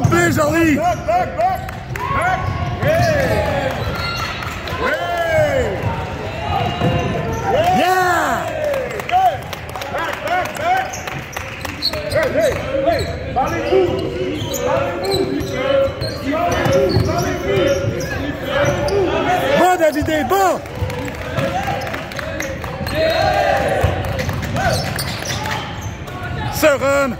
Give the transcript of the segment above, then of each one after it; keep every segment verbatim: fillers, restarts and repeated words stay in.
Good play, Charlie. Back, back, back. Back. Hey. Hey. Yeah. Hey. Back, back, back. Hey, hey, hey. Parlez-vous. Parlez-vous. Parlez-vous. Parlez-vous. Bon, David, bon. Sereine.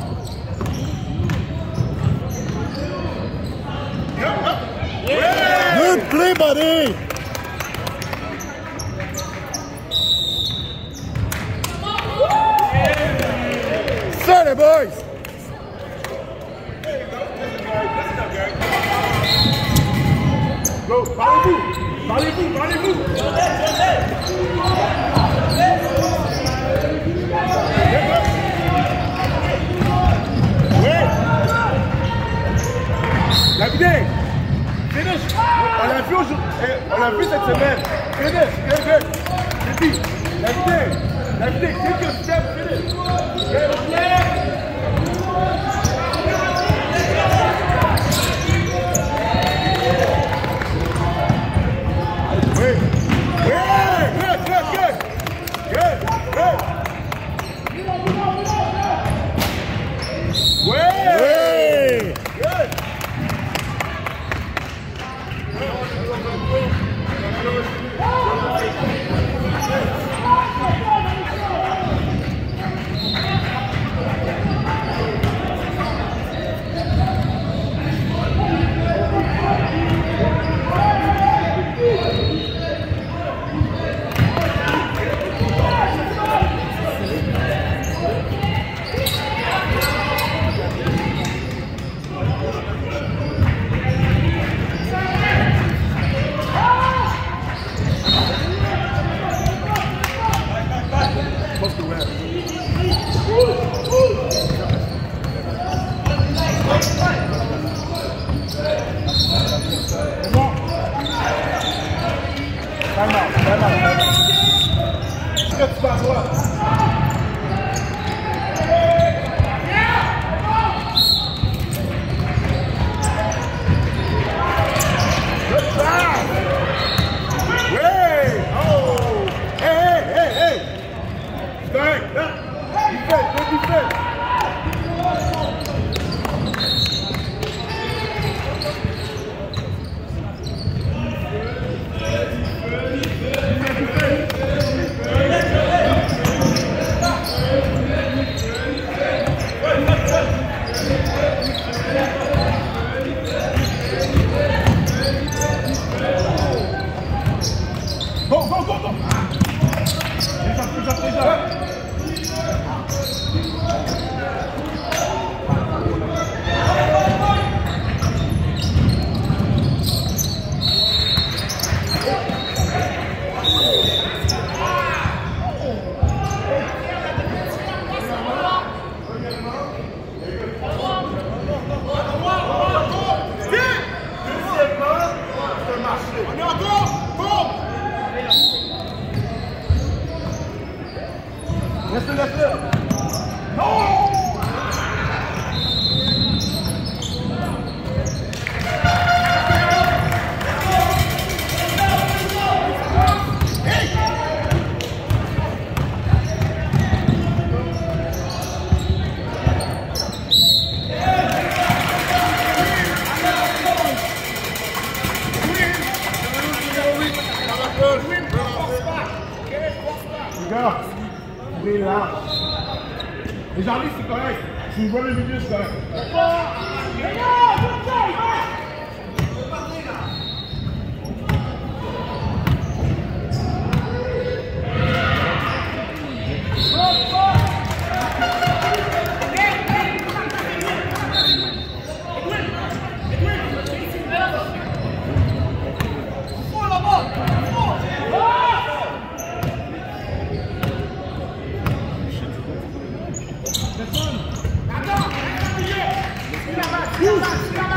Good play, buddy. Sorry, boys. Go, parlez-vous. Parlez-vous, parlez-vous. David, finish. On l'a vu aujourd'hui. On l'a vu cette semaine. Finish. Good, good. David, David, David, take your step. Finish. Yeah. Wait. Wait. Good, good, good. Good, good. Wait. Hey. Good. Les arbitres, c'est correct. Si vous voyez le milieu, c'est correct. Use!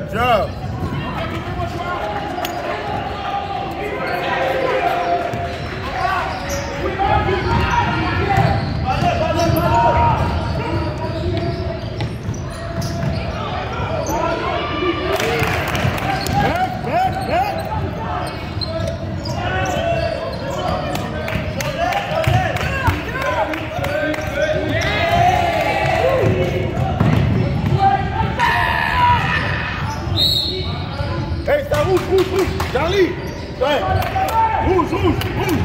Good job. Rouge, rouge, rouge, Charlie! Ouais! Rouge, rouge, rouge!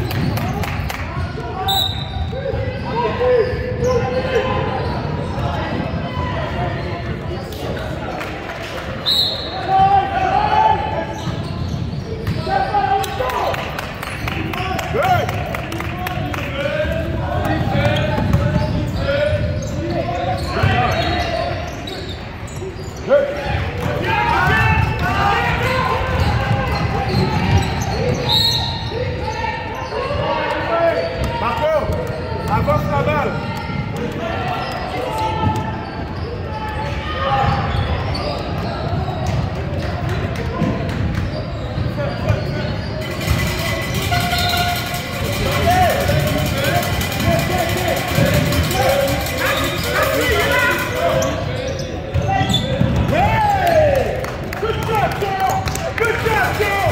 Avance la balle. Hey! Good job, Joe! Good job, Joe!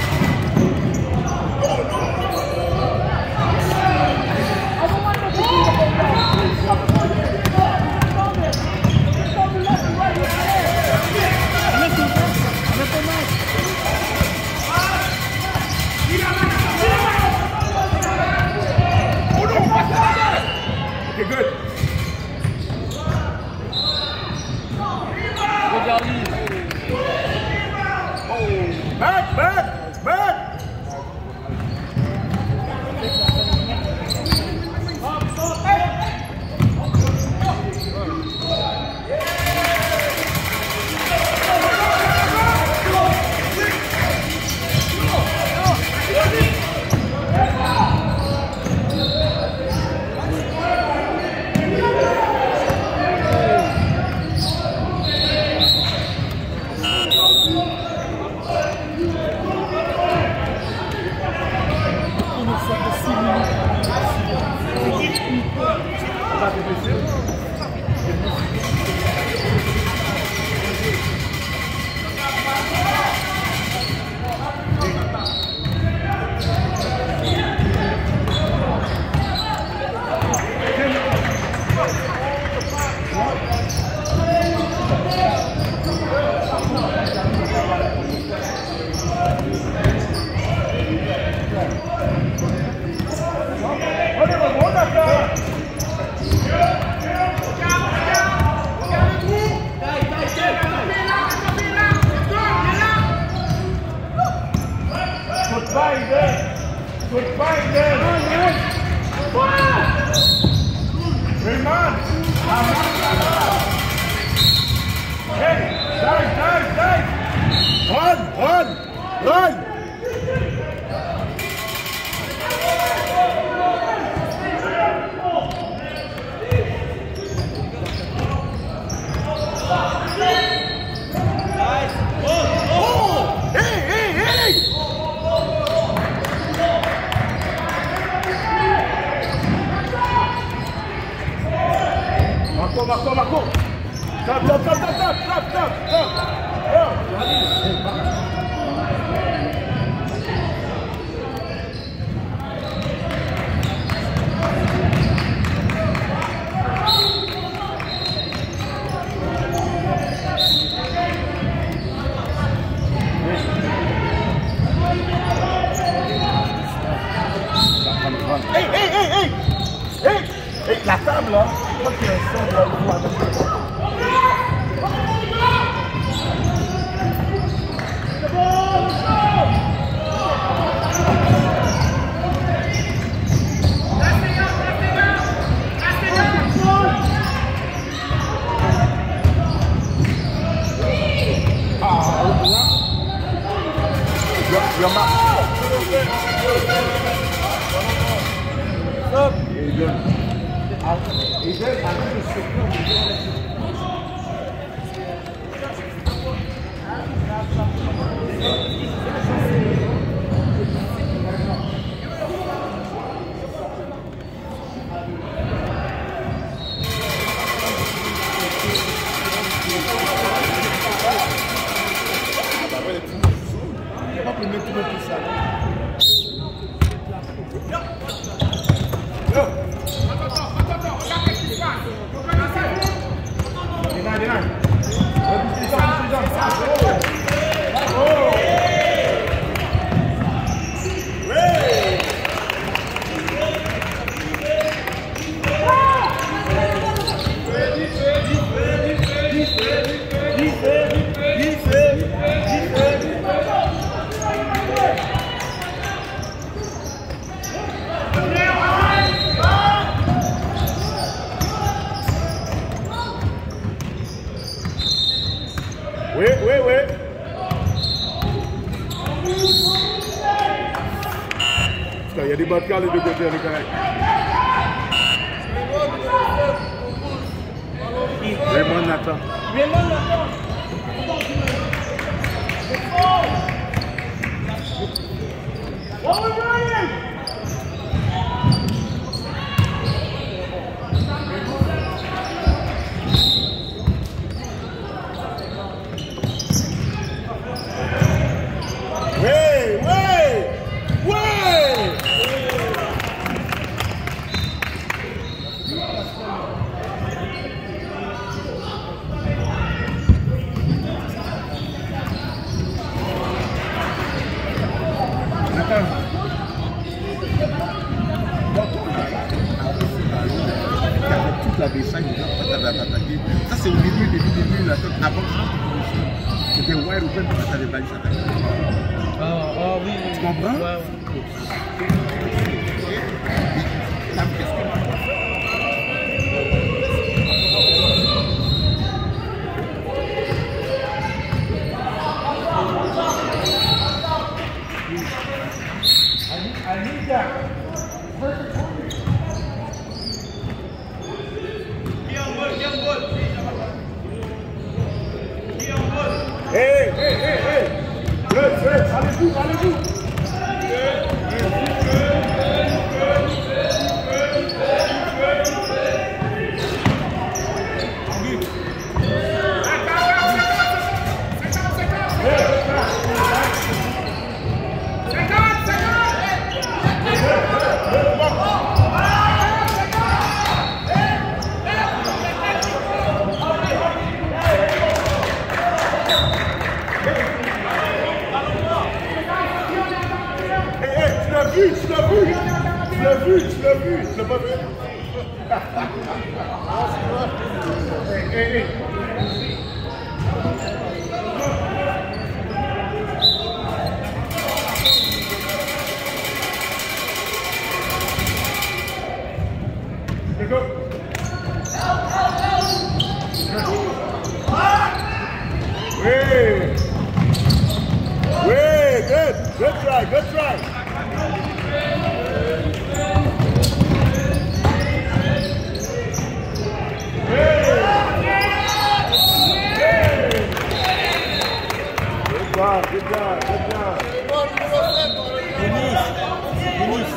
Okay, good. Back, back, back. Goodbye, then. Remand. Hey, dive, dive, dive. Run, run, run. Marco, Marco, Marco! Tap, tap, tap, tap, tap, tap, tap, tap! Hey, hey, hey, hey! Hey! Hey, la table là! Je crois qu'il y a un son là où on va Oui, oui, oui. Il y a des bonnes cartes les deux côtés, les gars. Raymond Nathan. Raymond Nathan. La baseline, quand tu avais attaqué, ça c'est au début, début, début, la tête avant que c'était wide open quand tu avais pas eu attaqué. Ah, ah oui. Tu comprends? Ouais, ouais. I need that. Hey, hey, hey, hey! Good, good! Allez-vous, allez-vous! Tu l'as vu, tu l'as vu, tu l'as vu, tu l'as pas vu. Hey, hey, hey. Go. Oui. Oui, good, good try, good try. Good job, good job, good job. Finish, finish.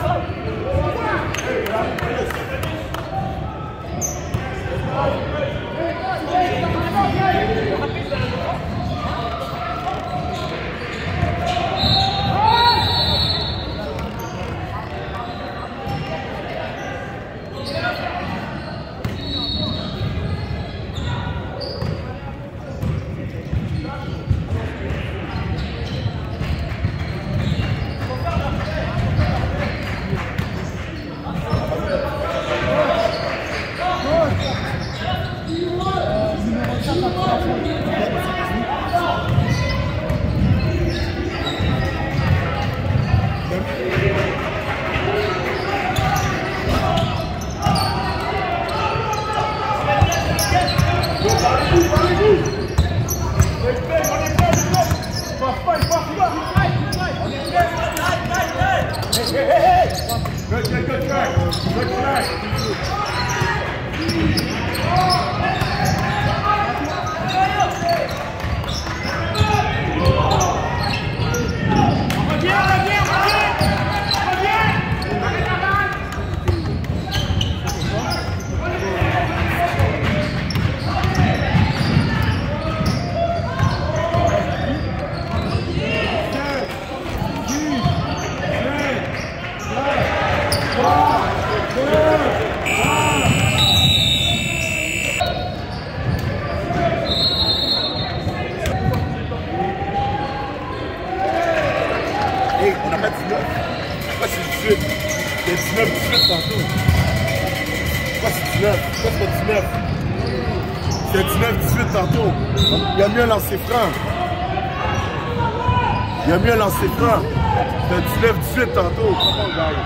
Good, good, good try. Good try. Hey, on n'a pas dix-neuf. Pourquoi c'est dix-huit? Il y a dix-neuf, dix-huit tantôt. Pourquoi c'est dix-neuf? Pourquoi c'est pas dix-neuf? C'est dix-neuf, dix-huit tantôt. Il y a mieux un lancer franc. Il y a mieux un lancer franc. C'est dix-neuf, dix-huit tantôt. Comment on gagne?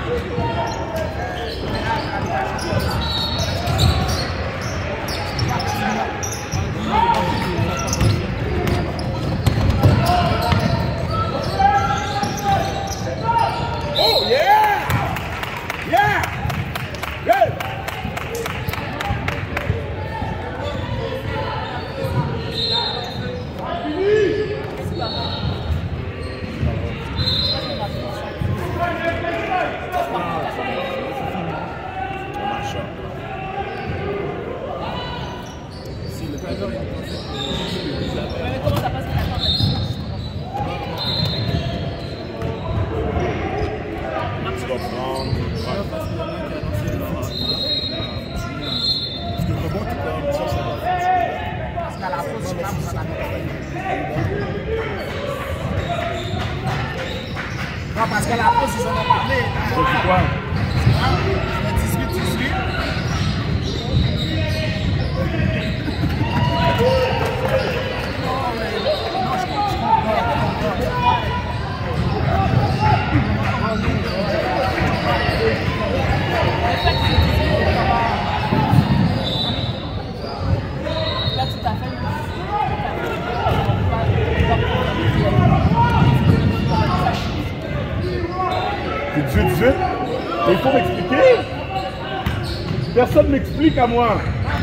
mais comment ça passe que la corde Tu vas prendre. Parce qu'il y en a un qui a lancé leur. Parce que comment tu peux ça, ça va. Parce qu'à la pause, je marche, ça va. Non, parce qu'à la pause, ils en ont parlé. C'est quoi? dix-huit dix-huit. Là, tu t'as fait C'est dix-huit dix-huit? Mais il faut m'expliquer. Personne m'explique à moi.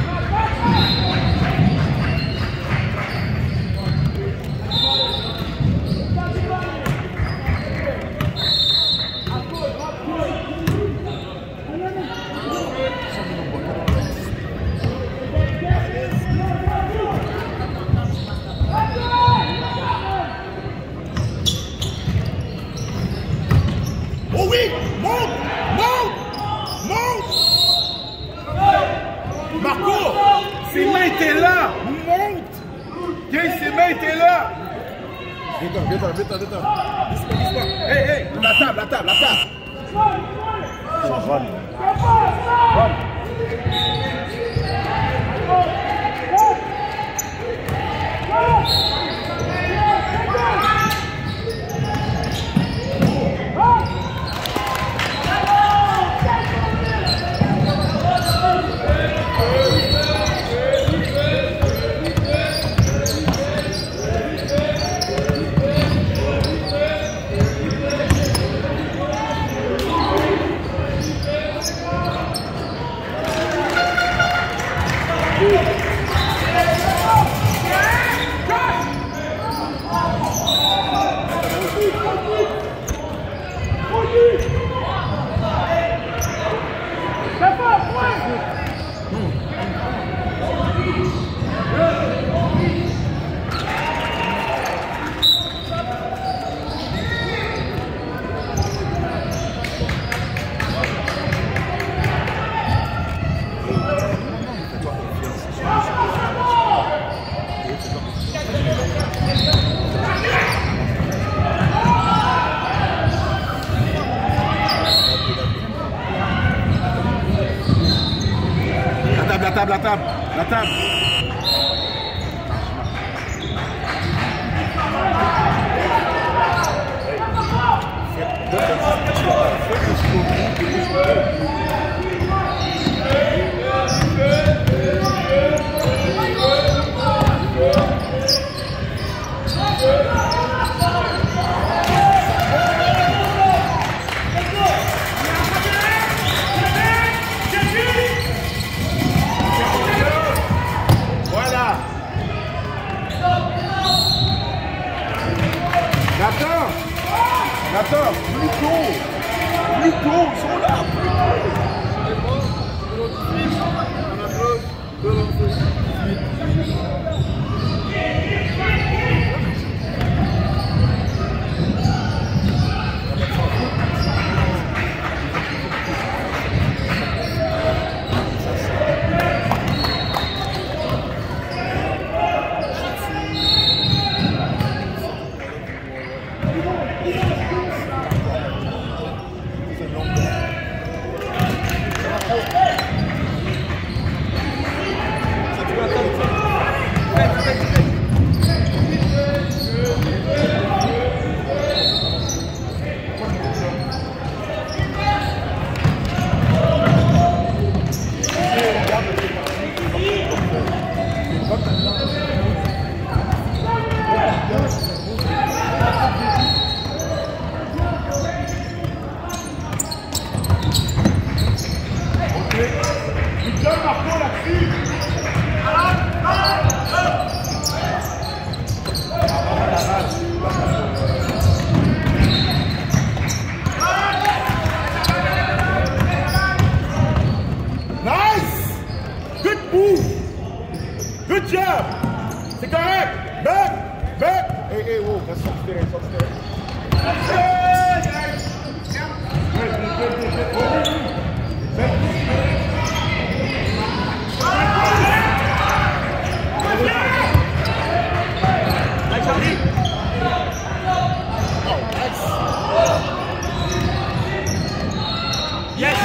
Oh oui, monte, monte, monte. Marco, ses mains étaient là. Monte. Gay, ses mains étaient là. Viens-t'en, viens-t'en, viens-t'en, viens-t'en. Hé, hé, la table, la table, la table. La table, la table, la table. Voilà. Nathan, Nathan, plus tôt, plus tôt, ils sont là. job. C'est correct. Back. Back. Hey, hey, whoa. Reste sur le terrain. Sur le terrain. Good, good, good, good, good. Back. Nice, Charlie. Oh, nice. Yes.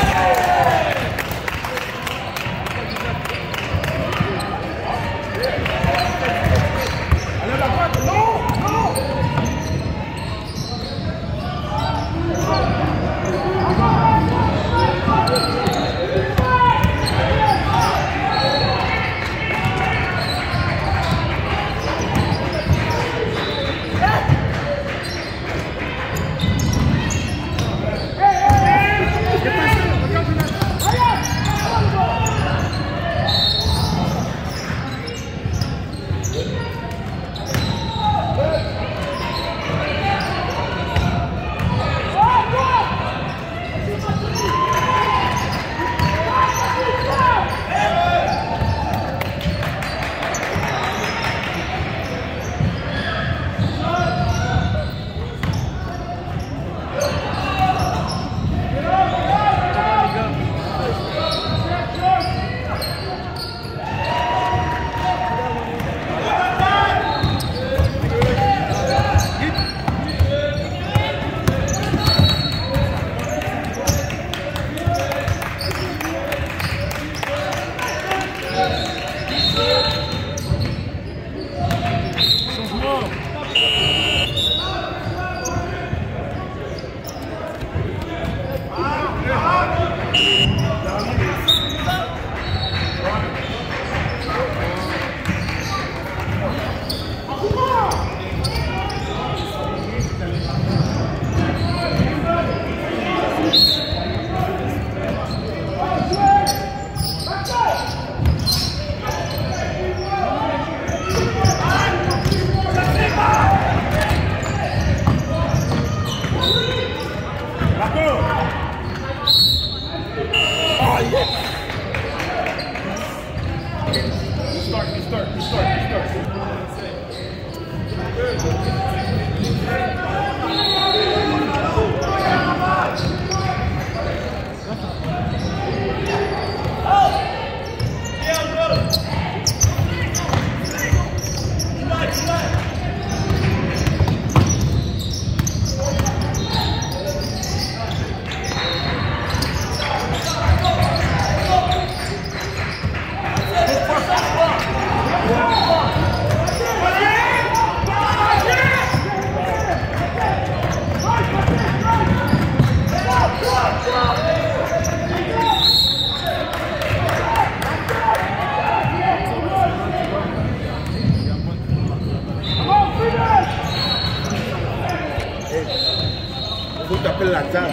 Faut que tu appelles la table.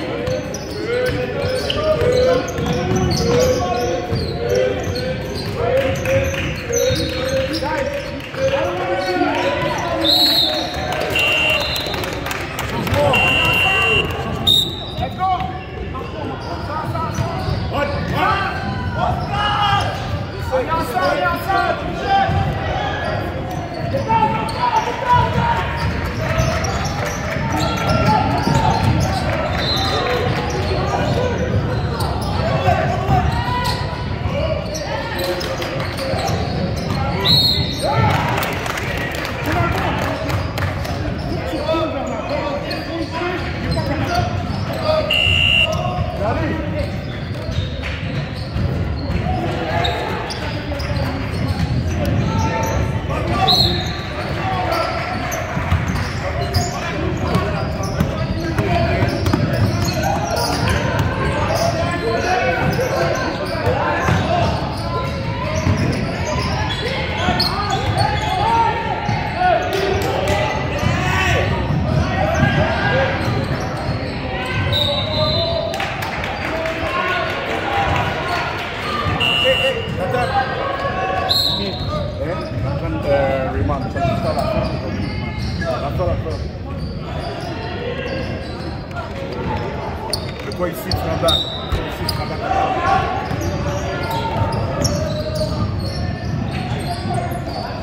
Quoi ici, tu en bas. Ici, tu en bas.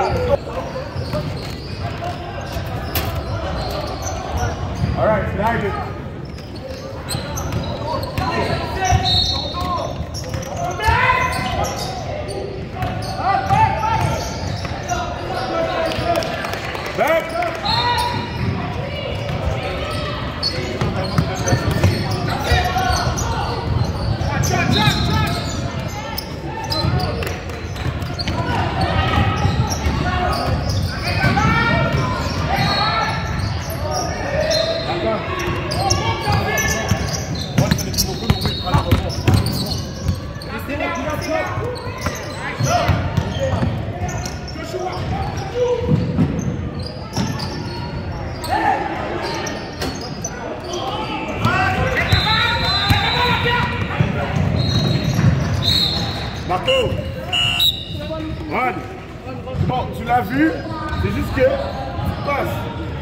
All right, snag it. Back. Marco, Juan, bon, tu l'as vu, c'est juste que tu passes.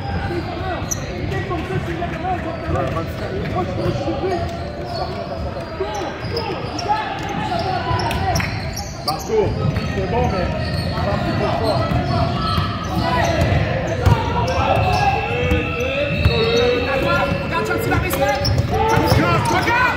Marco, c'est bon, mais pas plus pour toi. Regarde, tu as petit la respect. Regarde.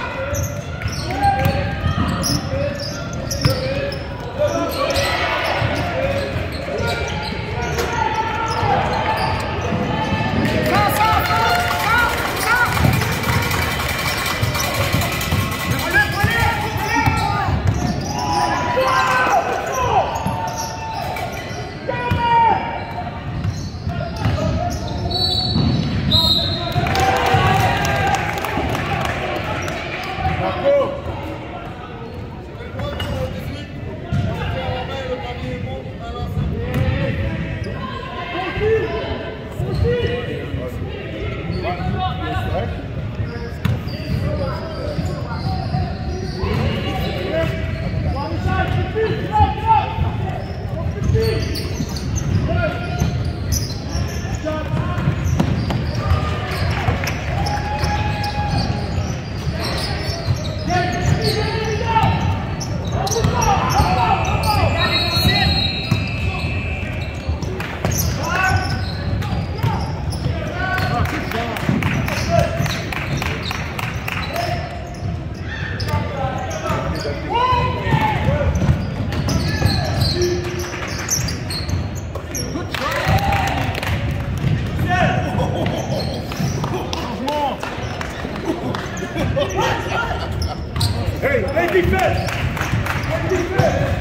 Hey, hey, defense! Hey, defense!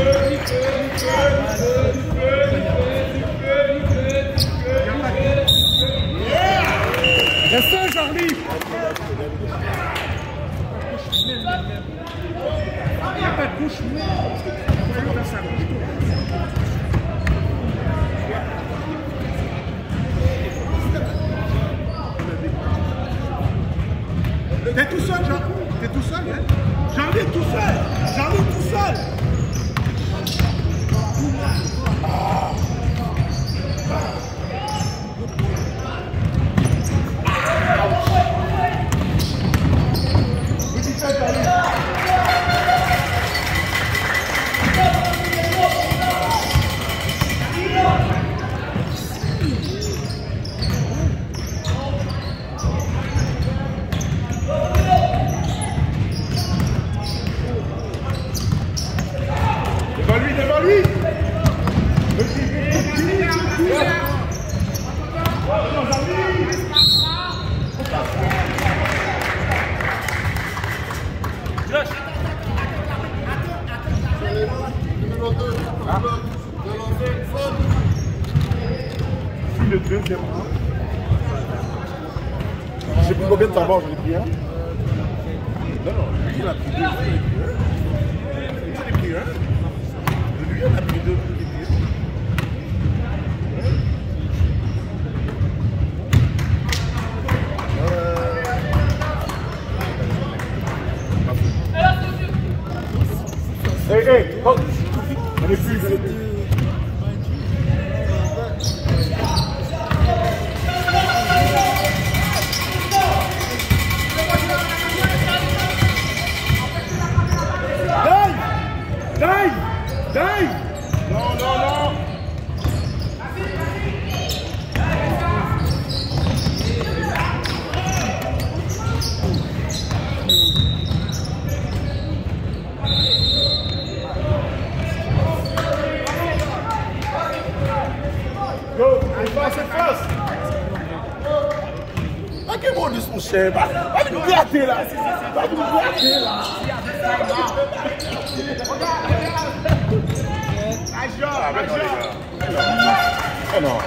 Reste un, Charlie! Il n'y a pas de couche. T'es tout seul, Jean. T'es tout seul, hein? J'en ai tout seul. J'en ai tout seul. Ah. Devant lui, devant lui! Si le deuxième round. Je sais plus combien de temps j'en ai pris un. Non, non, lui il a pris deux. Lui il a pris un. Lui il a pris deux. Hey, hey, oh. On est plus, on est plus. Dive! Dive! Dive! Non, non! Go, face à face. Ah, quel bon de son chef. Va nous gratter là. Va nous gratter là. Ah, ben non, les gars. Oh non.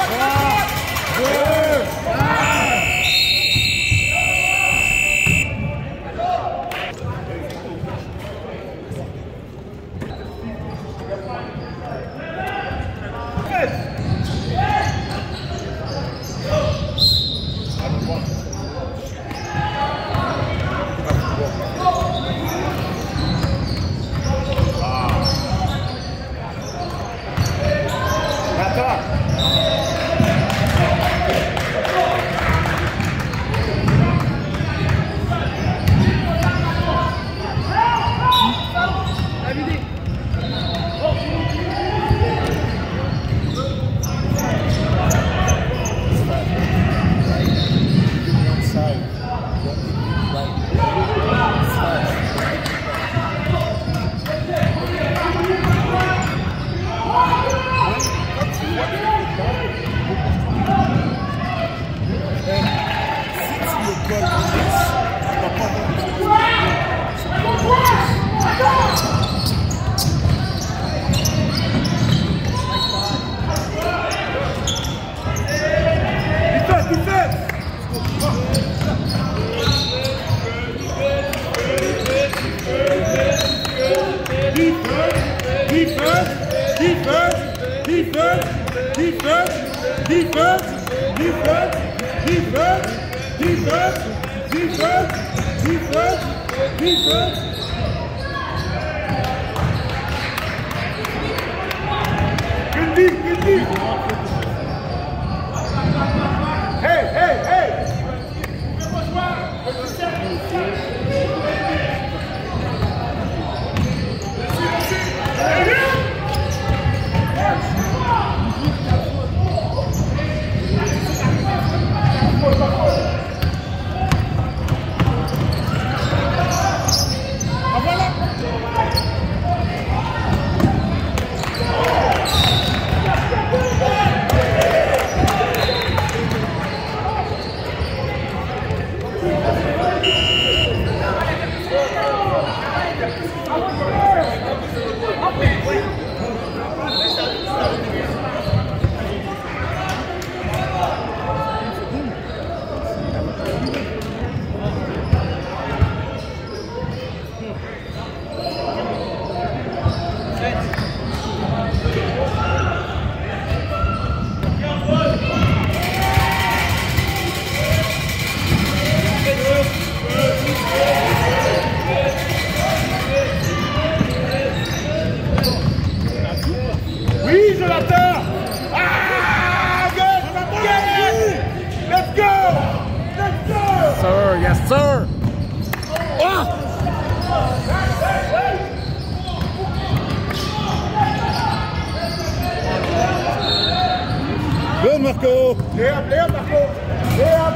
Marco! Lay up, lay up, Marco! Lay up!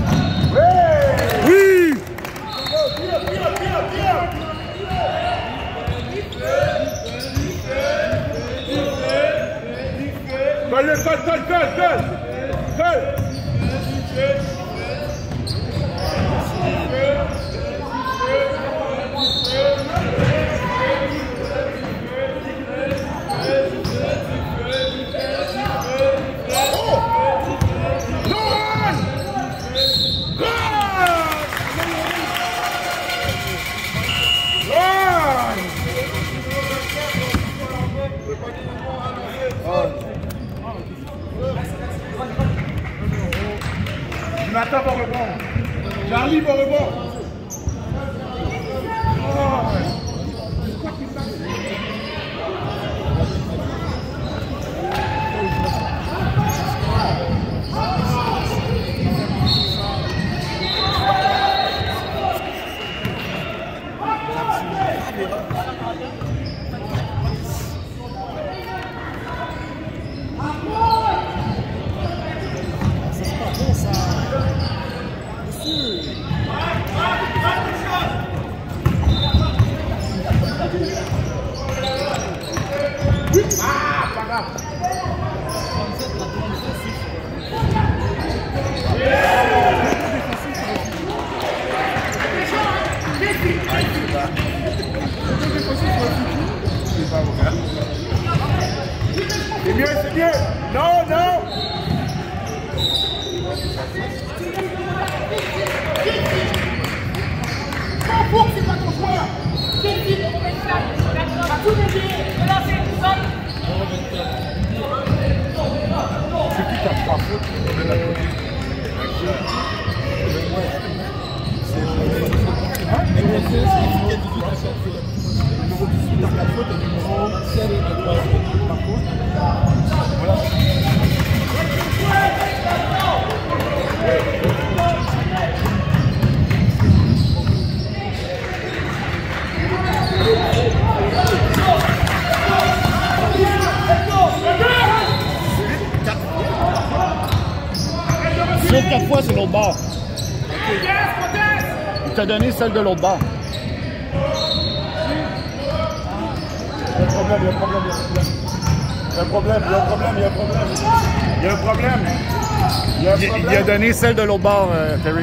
Ouais! Oui! Tire, tire, tire, tire! Colle, colle, colle, colle, colle! Colle! Nathan va rebond. Charlie va rebond. Non, non. Pour c'est pas ton choix. C'est qui pour les stades. D'accord. Tout le monde là c'est tout seul. C'est qui qui a trois fautes? L'autre quatre fois, c'est l'autre bord. Il t'a donné celle de l'autre bord. Il y a un problème, il y a un problème, il y a un problème. Il y a un problème, il y a un problème, il y a un problème. Il y a un Il, problème. il a donné celle de l'autre bord, euh, Terry.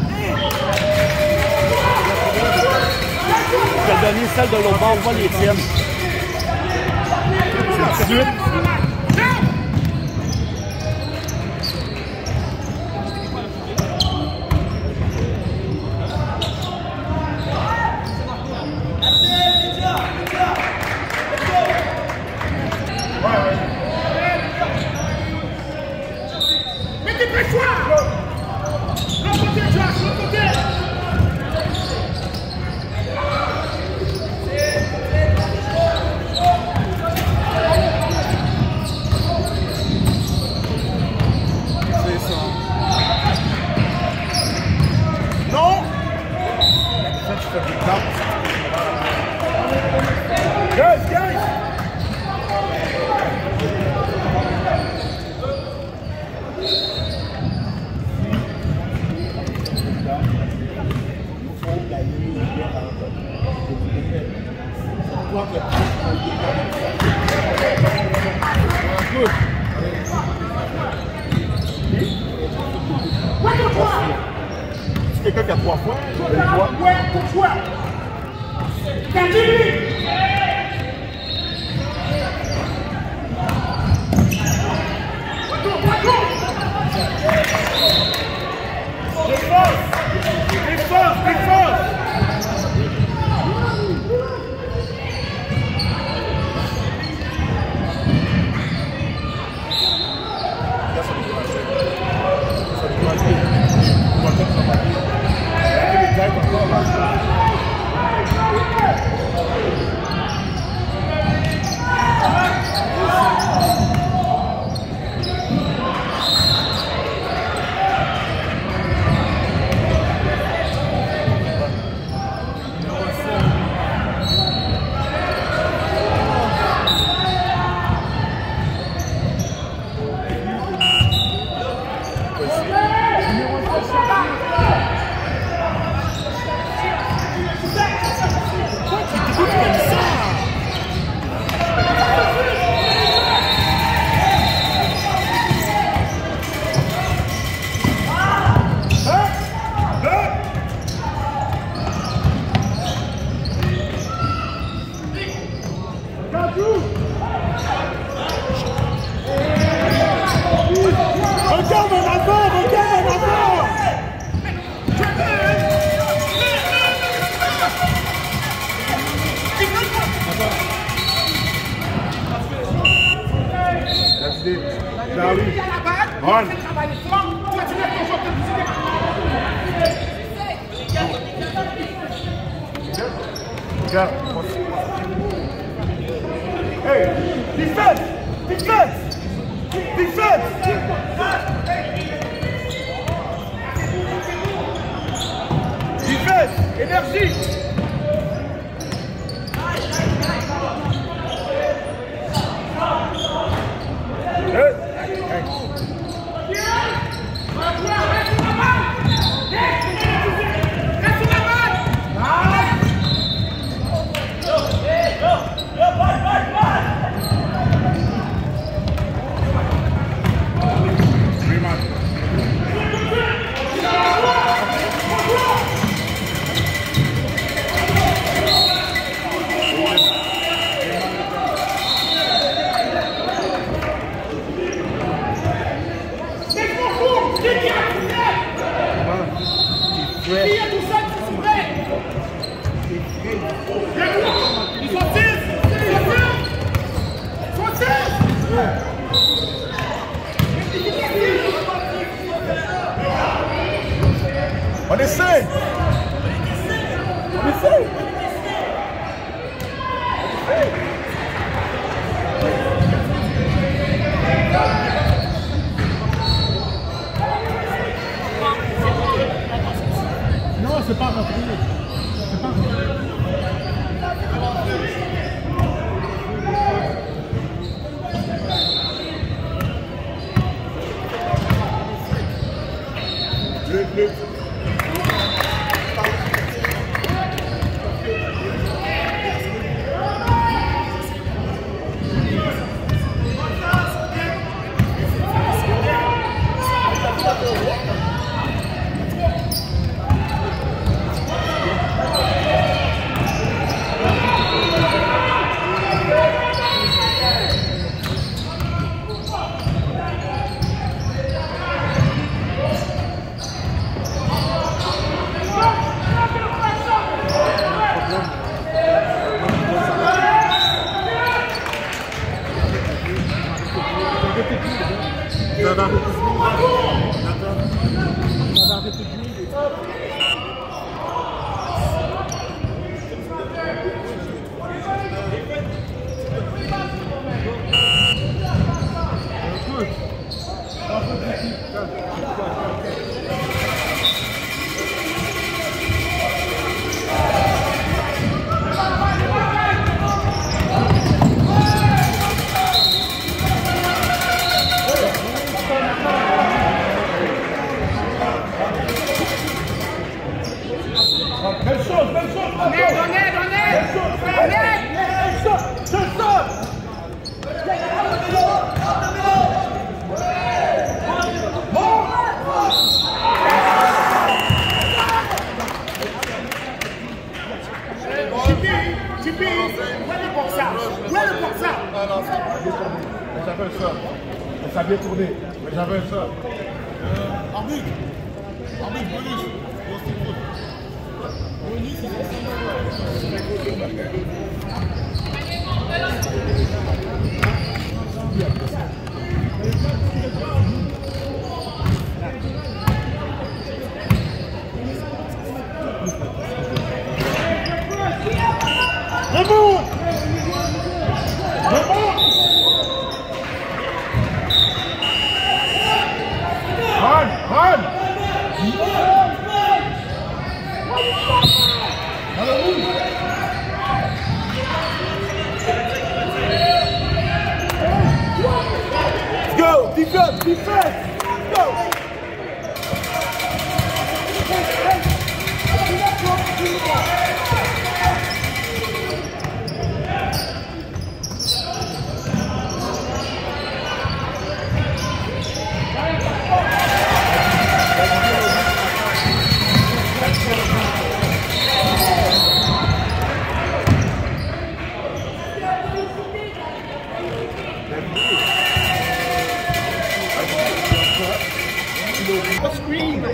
Il t'a donné celle de l'autre bord, pas les tiennes. C'est tout de suite. Mettez pression. L'autre côté, Josh, l'autre côté. Non! Ça, tu fais des cartes. Guys, guys! C'est quelqu'un qui a trois fois. Ouais, pour toi. T'as dit lui. Défense! Défense! Défense! Regarde en avant! Regarde en avant! That's it. Charlie. Run. Regarde. Hey! Defense! Defense! Defense! Defense! Énergie! Hey! Hey! qui a tout fait? Qui a tout fait, c'est vrai? Ils sont six! Ils sont six! Ils sont six! On essaie! On essaie! Non, c'est pas rentré. C'est pas rentré. Le, le... Ça va. Ça va arrêter de jouer. Belle chose, belle chose! Donnez, donnez, donnez! Donnez! Belle chose! Je sors! Tipeee, où est le boxeur? Où est le boxeur? Mais j'avais un sort. Ça a bien tourné. Mais j'avais un sort. Euh, arbitre. Arbitre, bonus. Bonus, c'est Remonte! Remonte! Run! Run! Dans le rouge! Let's go! Defense! Defense! Go! Screen!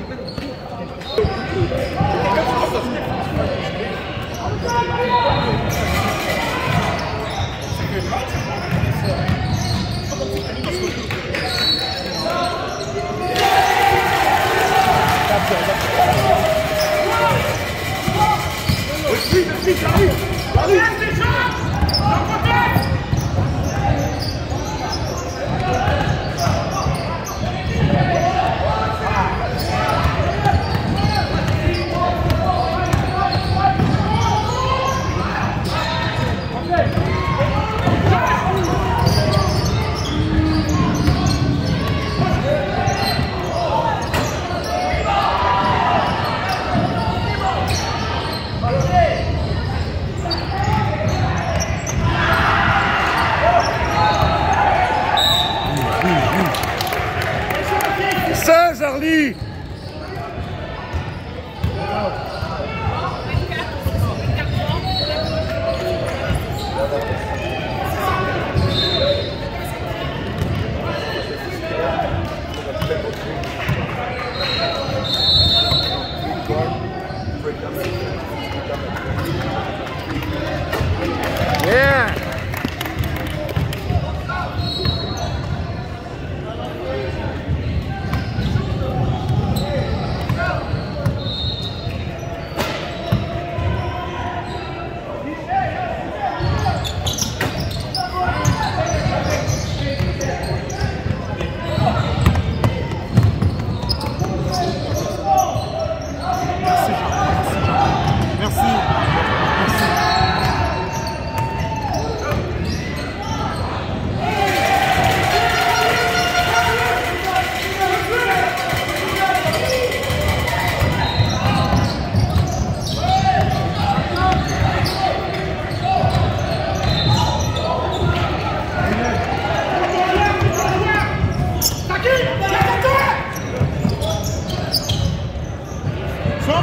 Charlie!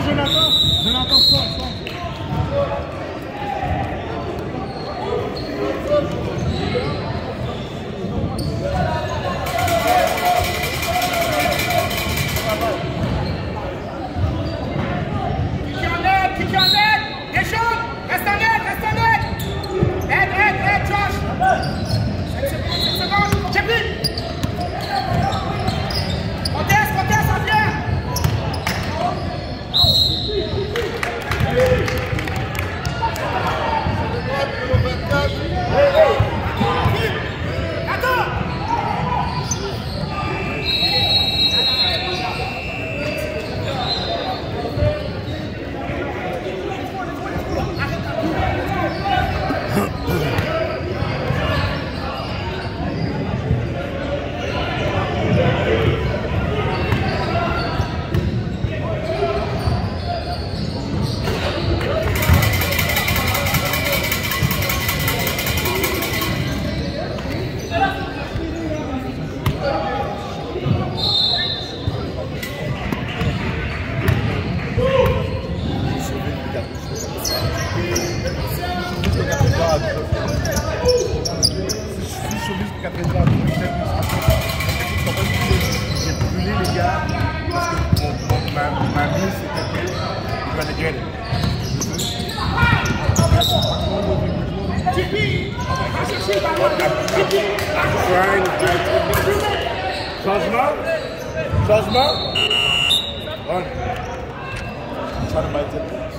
Jonathan. Jonathan, sort, sort. Qui en aide, qui en aide. Les jaunes, reste en aide, reste en aide. Aide, aide, aide, Josh. sept secondes, Kevin. Conteste, conteste, en vient. Attends. Changement. Changement. Run. Try to bite it.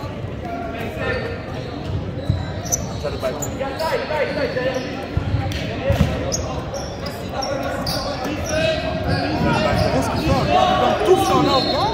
Try to bite it. Qu'est-ce qu'il fait? Tout ça là encore.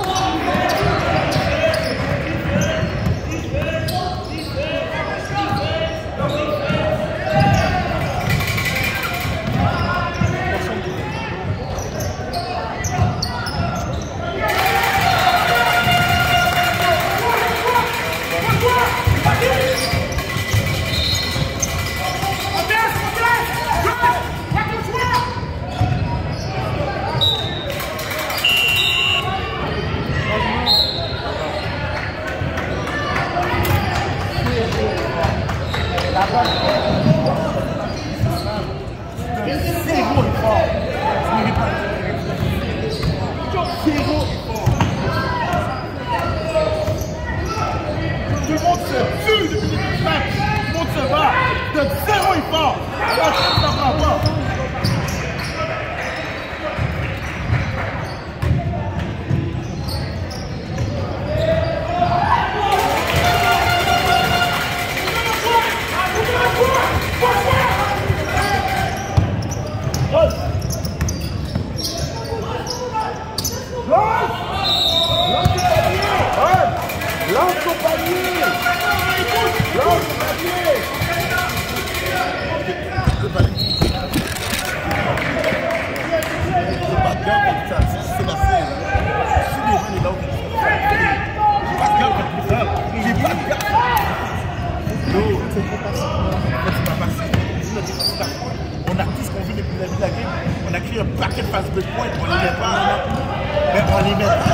On a tout ce qu'on veut depuis la vie de la game. On a créé un paquet de fast break points, on les met pas. Mais on les met pas.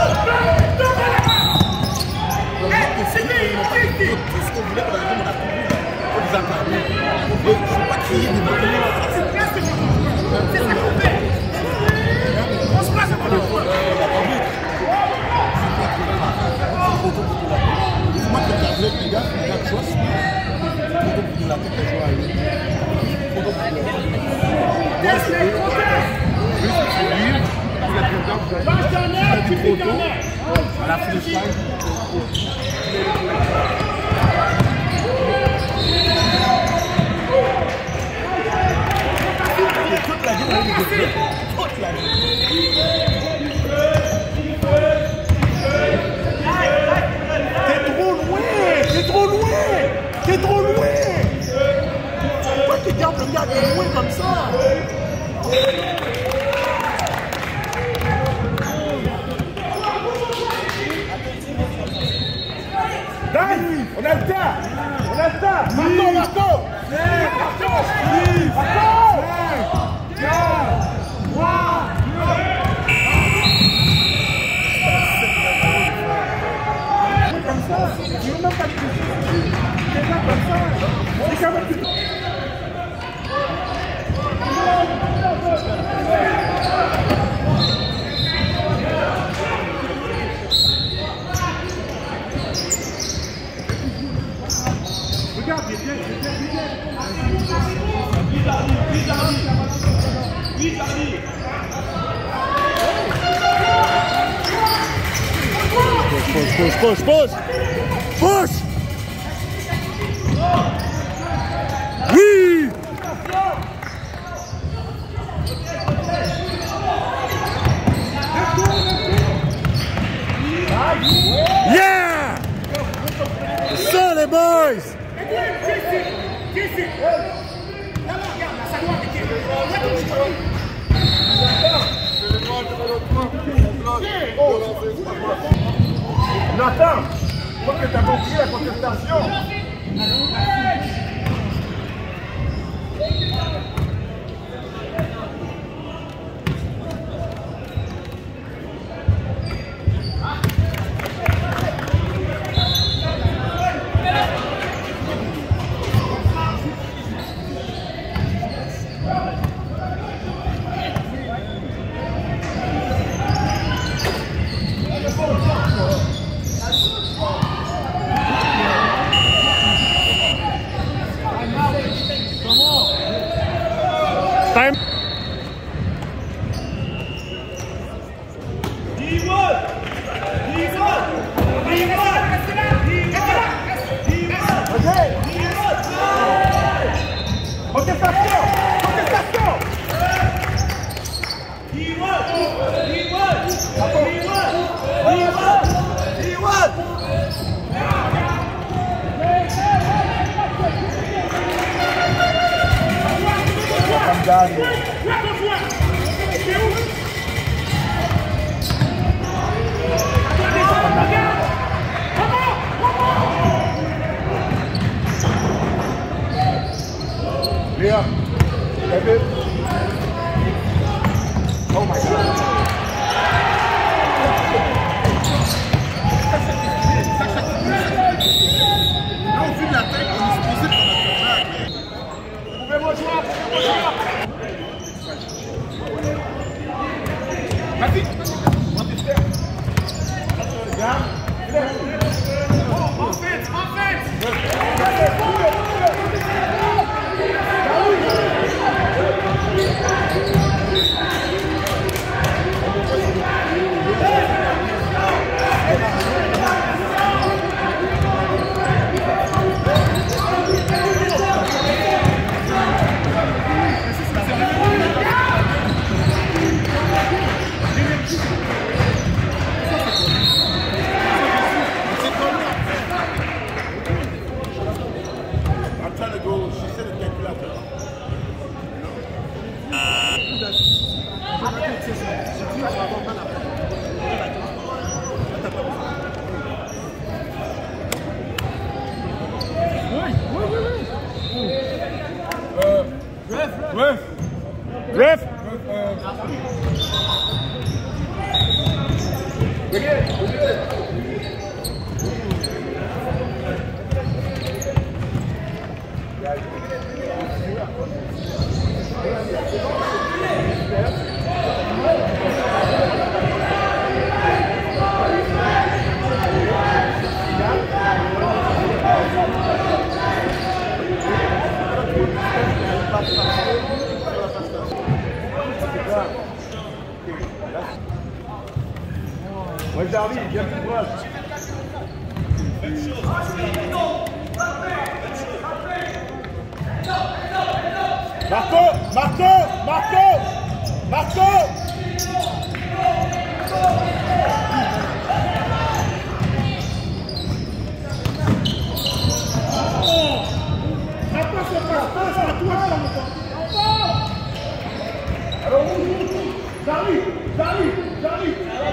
Tout ce qu'on voulait pour la game, on a tout vu. On les a pas vu. Il ne faut pas créer des mots. C'est ça qu'on fait. On se passe pour le coup. C'est moi qui ai gardé les gars, les gars, chose. Faut que la tête joue à lui. Faut que la Conteste, conteste. Marche en air, tu piques en air. à la freestyle. Toute la game, on est de toute la T'es trop loin! T'es trop loin! T'es trop loin! Pourquoi tu gardes le gars de loin comme ça? Dani, on a le temps! On a le temps! Marco, Marco! Marco! Marco! Push, push, push, push! Push! Oui! Yeah! C'est ça les boys! Nathan, je crois que tu as compris la contestation. Time. Contestation! Contestation! Léa, David. Oh my God. Là, au vu de la tête, on est supposé qu'on a fait. Pouvez-moi jouer, pouvez-moi jouer. Vas-y. Offense, offense! I'm trying to go, she said a calculator. Ref. Ref! Ouais, Darby, viens plus proche. Marco, Marco, Marco, Marco. J'arrive, j'arrive, j'arrive.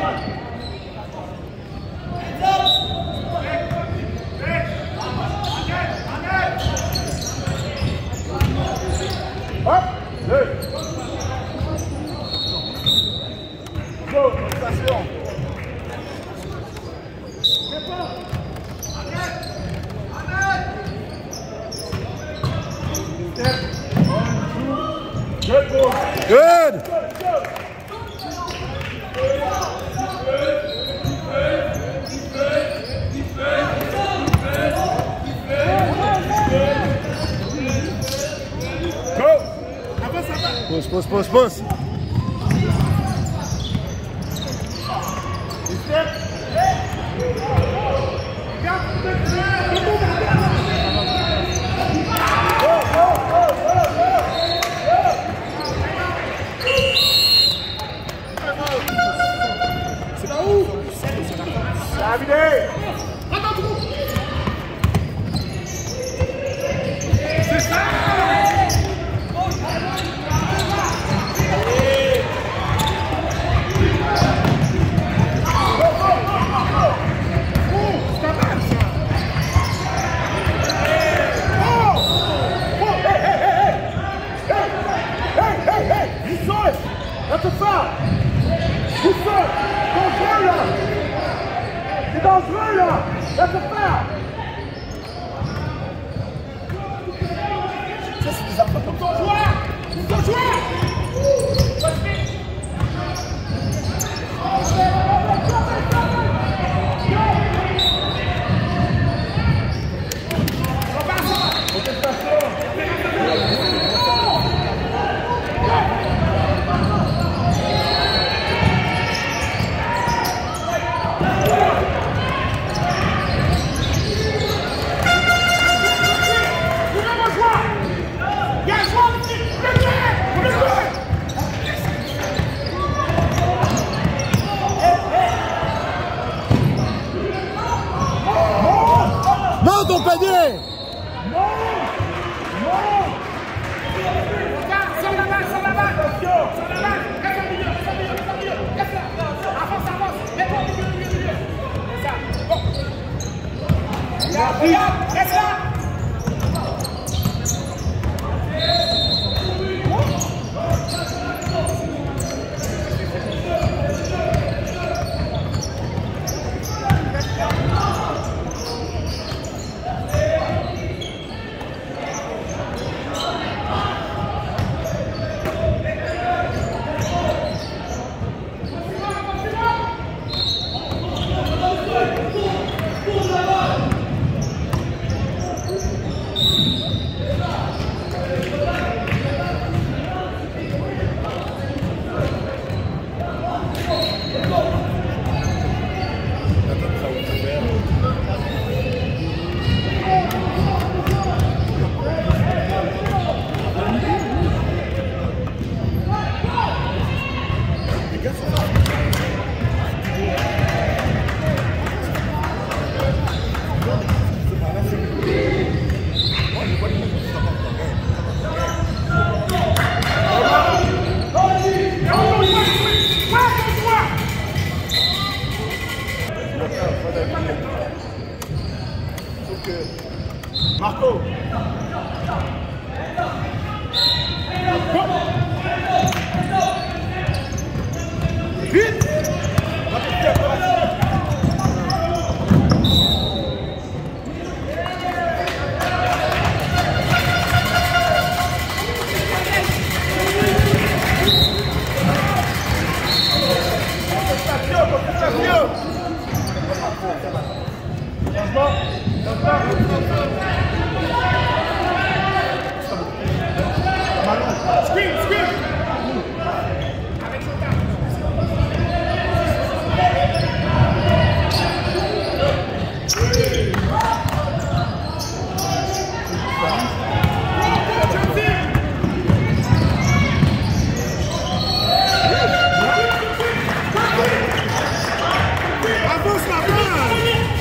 Hop, deux. Go, station. Step, one, two, good boy. Good! Push, push, push, push. Step. David! C'est ça. That's a foul! Who's foul? Dangereux là! C'est dangereux là! That's a foul! Ça c'est des affaires comme ça! Joueur! Ton joueur! Non, ton panier! Non! Non! Sors la balle, sors la balle! Sors la balle! Reste au milieu, reste au milieu, reste au milieu! Reste là! Avance, avance! Mets-toi au milieu, milieu, milieu! C'est ça! Bon! Regarde, regarde! Reste là! Marco! Vite! Screen, screen! Avance la balle.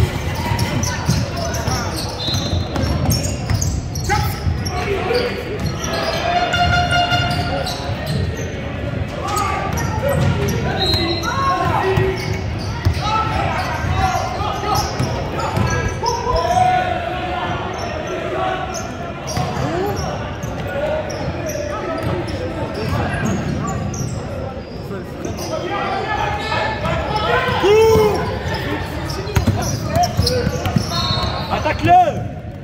Attaque-le!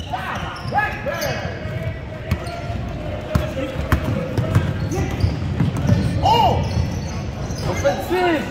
Oh! Offensive!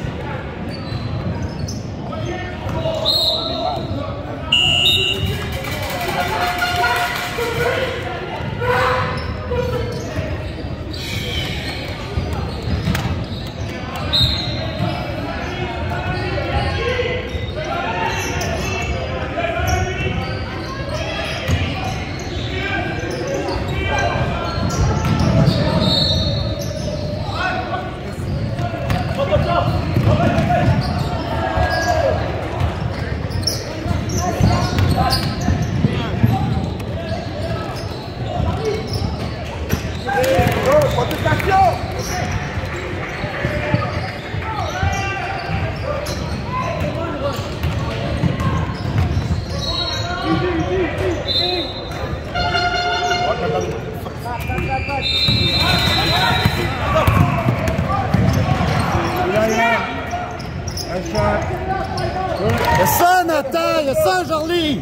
Nice shot. Il y a ça, Nathan, il y a ça, Charlie.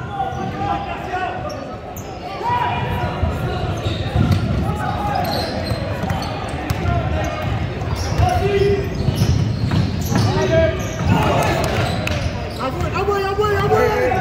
Envoyez, envoyez, envoyez.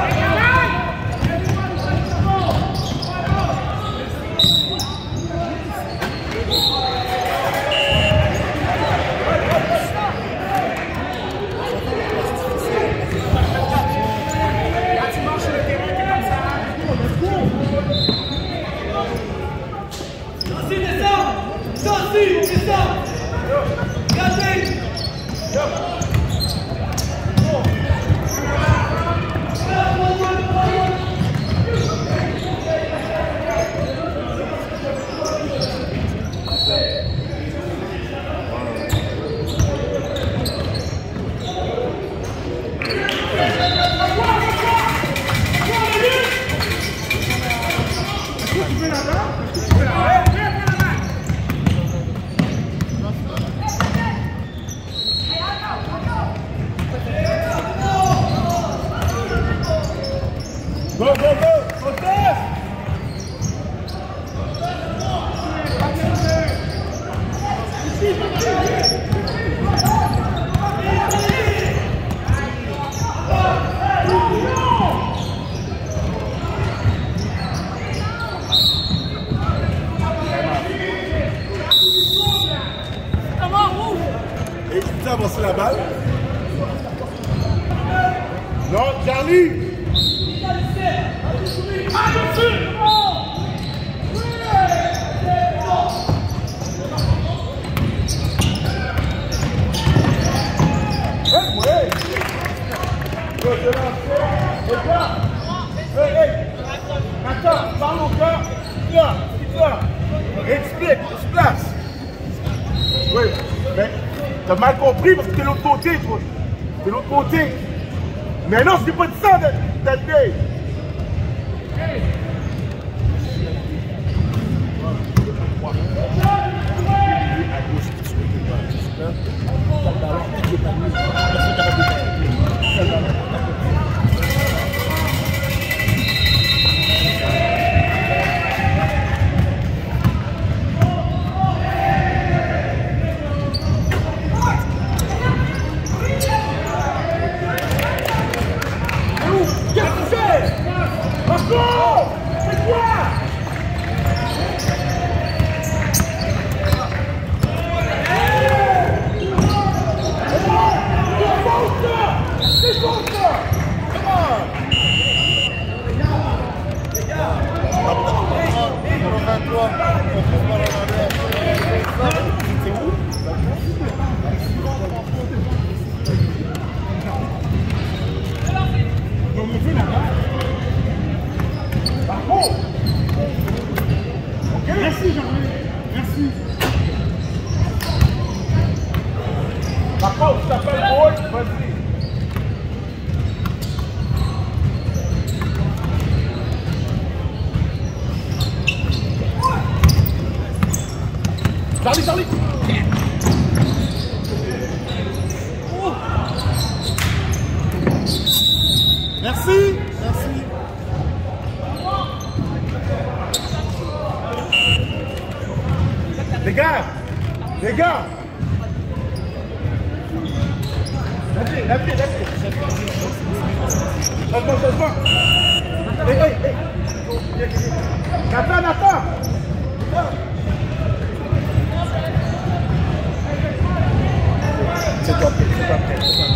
Go, go, go! Contest! Et tu as avancé la balle. Non, Charlie! Regarde! Hey, hey! Attends, parle encore! Là, là! Explique, se place! Oui, mais t'as mal compris parce que t'es de l'autre côté, toi! T'es de l'autre côté! Mais non, je n'ai pas dit ça d'être gay! Merci, Jean-Louis. Merci. Par contre, tu t'appelles Paul, vas-y. Charlie, Charlie. Merci. Merci. Les gars, les gars. Lève-les, lève-les, lève-les. Changement, changement. Hey, hey, hey. Nathan, Nathan. C'est toi, c'est toi, c'est toi.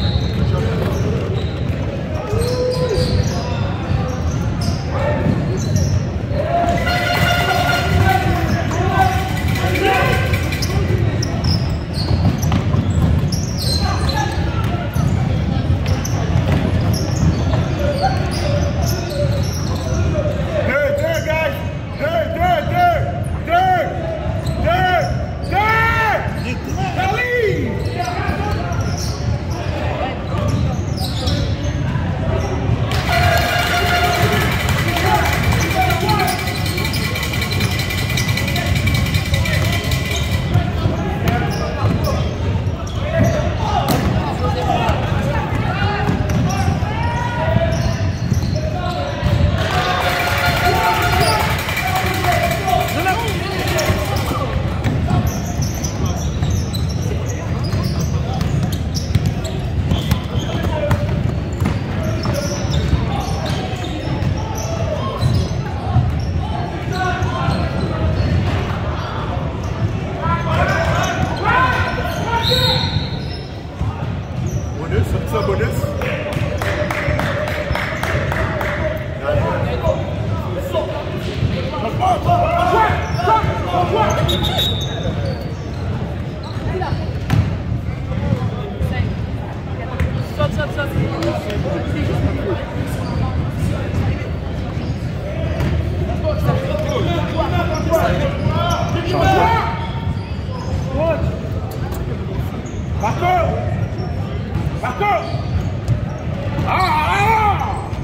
Marco! Marco! Ah! Ah!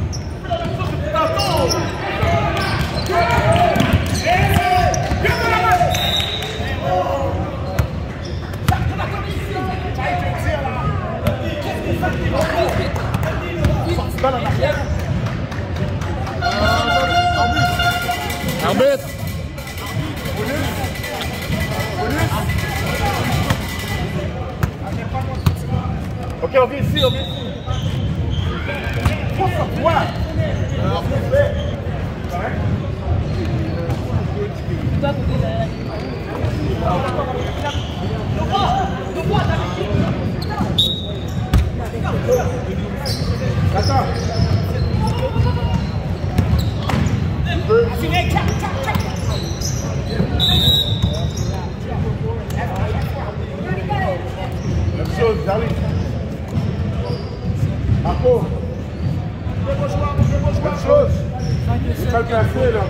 Arbitre. Ok, on vient ici, on vient ici. Faut sur toi. Alors, on fait. Correct? Attends. Même chose, j'arrive. Marco. Même chose. C'est pas le placé là.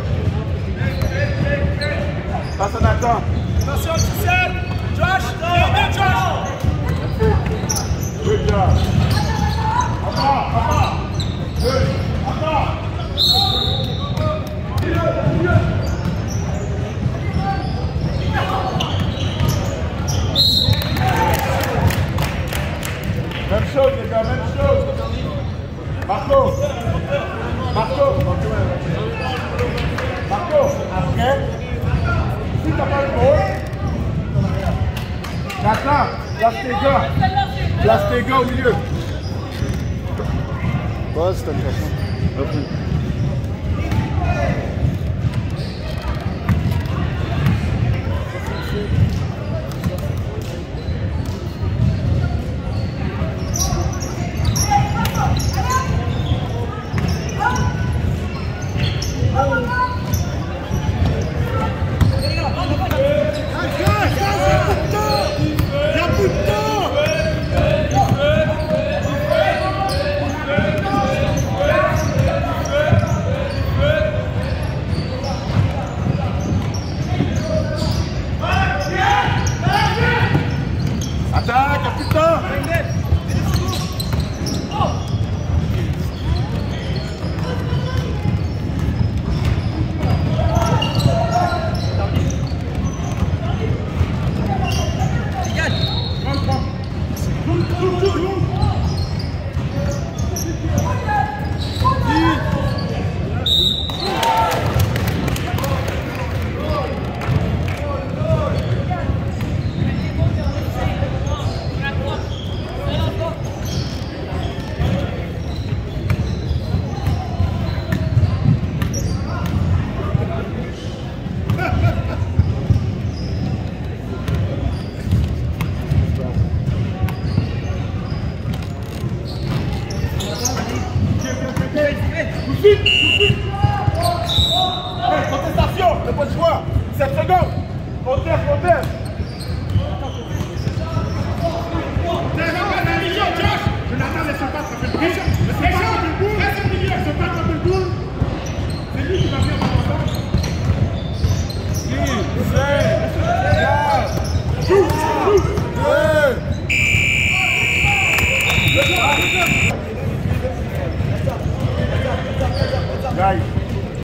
Passe à Nathan. Attention, Tissel. Josh, viens, Josh. Good job. Encore, encore. Good. Encore. Même chose, les gars, même chose. Marco. Marco. Marco, après, si t'as pas le ball, Nathan, place tes gars. Place tes gars au milieu. Pose, t'as une façon. Attaque, y'a plus de temps. Tout de suite, tout de suite. Hey, contestation, le point de choix. sept secondes. On terre, on terre.